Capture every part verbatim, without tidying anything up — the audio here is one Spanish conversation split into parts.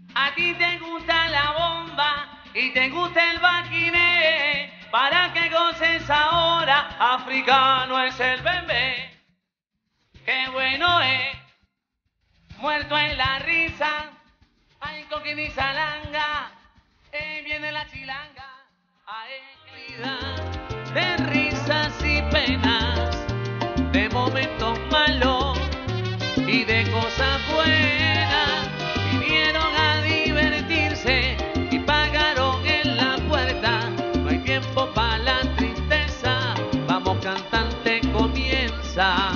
A ti te gusta la bomba y te gusta el baquiné. Para que goces ahora, africano es el bebé. Qué bueno es, muerto en la risa. Ay, coquín y salanga, eh, viene la chilanga. Ay, querida, de risas y penas, de momentos malos y de cosas buenas. Vinieron a divertirse y pagaron en la puerta. No hay tiempo para la tristeza, vamos cantante, comienza.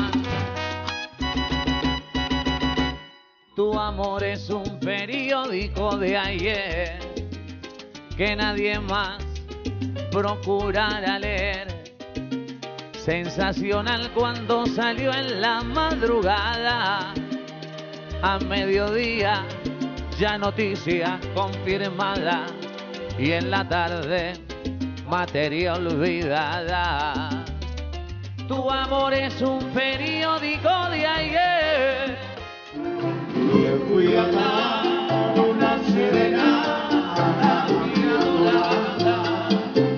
Tu amor es un periódico de ayer que nadie más procurará leer. Sensacional cuando salió en la madrugada, a mediodía ya noticia confirmada y en la tarde materia olvidada. Tu amor es un periódico de ayer. Le fui a dar una serenata a mi adorada.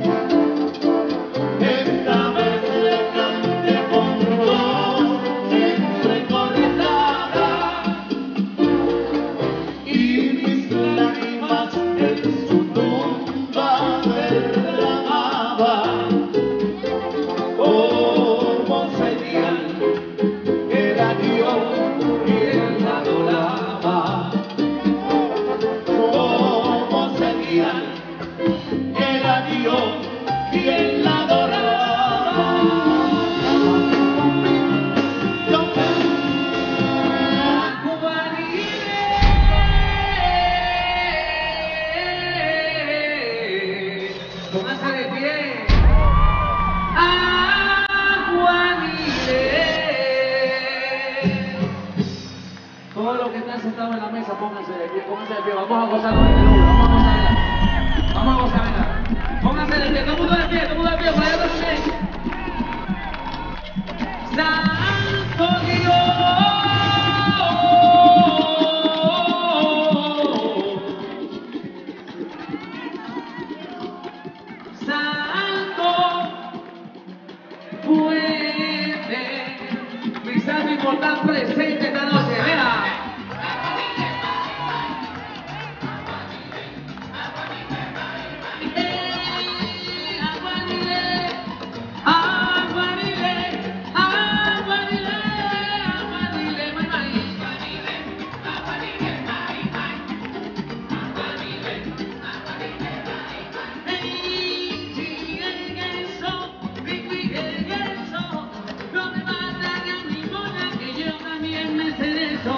Esta vez le canté con voz recordada y mis lágrimas en su tumba derramaba como señal que era Dios quien la adoraba, como señal que era Dios quien la Póngase de pie. Aguanile. Todos los que están sentados en la mesa, pónganse de pie, pónganse de pie. Vamos a gozar con el luz, vamos a gozar. Vamos a gozar, venga. Pónganse de pie, todo el mundo de pie, todo el mundo de pie, por allá también. Santo Dios. Puede, mi santo importante presente esta noche, vea. Eh, aguanile, aguanile, aguanile, aguanile, mai mai. Aguanile, aguanile, mai mai. Aguanile, aguanile, mai mai. Hey, si en eso, viví en eso, no me matan a mi mona, que yo también me sé de eso.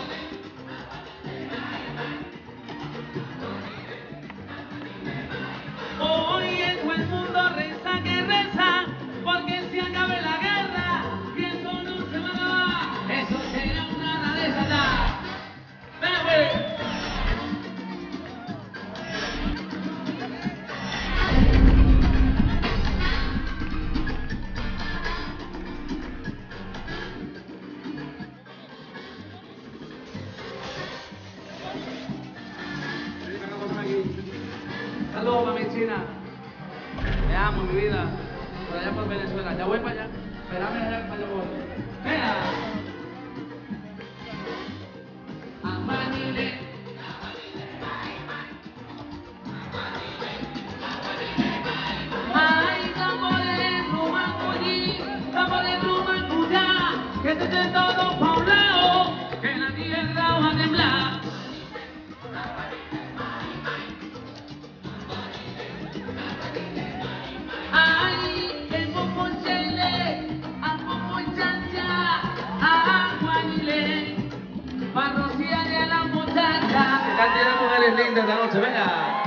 Hoy en todo el mundo reza que reza, porque se acabe la guerra, y eso no se va a acabar, eso será una rareza. Ven, güey. Saludos, mami china. Te amo, mi vida. Por allá por Venezuela. Ya voy para allá. Espérame allá para allá voy. ¡Venga! Amanile. Ay, tambores, rumancuyi, tambores, rumancuyá, que se estén todos pa' un lado, que la tierra va a temblar. Ay, el poponchele, al poponchancha, aguanile, para rociarle a la muchacha. Que cantidad de mujeres lindas esta noche, venga.